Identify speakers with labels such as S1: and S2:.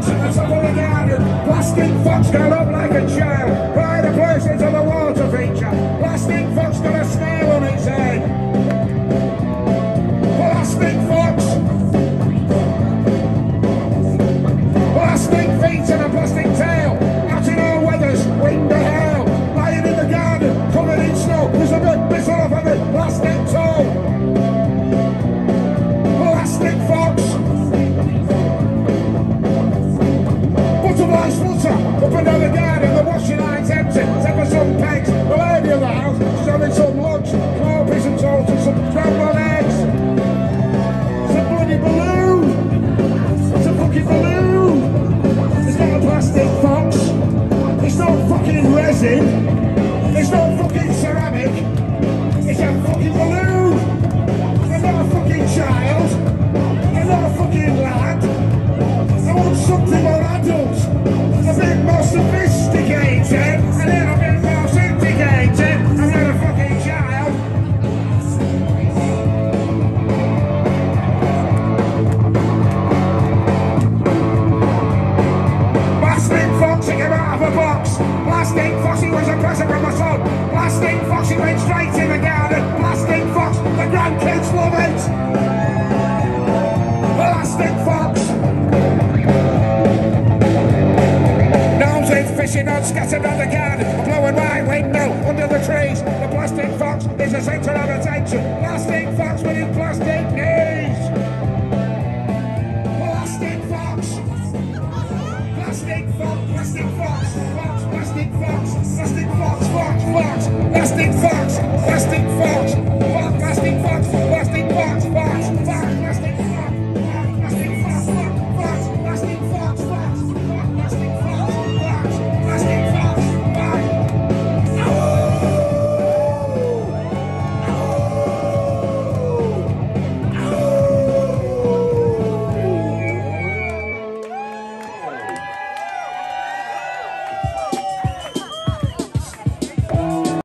S1: fox at the top of the garden. Plastic fox got up like a child. Pride of place into the water feature. Plastic fox got a snail on its head. Plastic fox. Plastic feet and a plastic tail. Out in all weathers, wind or hail. Lying in the garden, covered in snow. There's a big bristle off of it. Plastic toe. Plastic fox. Butterflies flutter up and down the garden. The washing line's empty. Except for some pegs. The lady of the house is having some lunch. Clawpies and toast and some scrambled eggs. It's a bloody balloon. It's a fucking balloon. It's not a plastic fox. It's not fucking resin. It's not fucking ceramic. It's a fucking balloon. They're not a fucking child. They're not a fucking lad. I want something more adult. A bit more sophisticated. A little bit more syndicated. I'm not a fucking child. Plastic Foxy came out of a box. Plastic Foxy was a present from my son. Plastic Foxy went straight in the garden. Plastic Fox, the grandkids love it. Plastic Fox. Gnomes with fishing on scattered on the garden. A blowing white window under the trees. The Plastic Fox is the centre of attention. Plastic Fox with his plastic knees. Plastic Fox. Plastic Fox, Plastic Fox, Fox, Plastic Fox, Plastic Fox, Fox, Fox, Plastic Fox, Plastic Fox.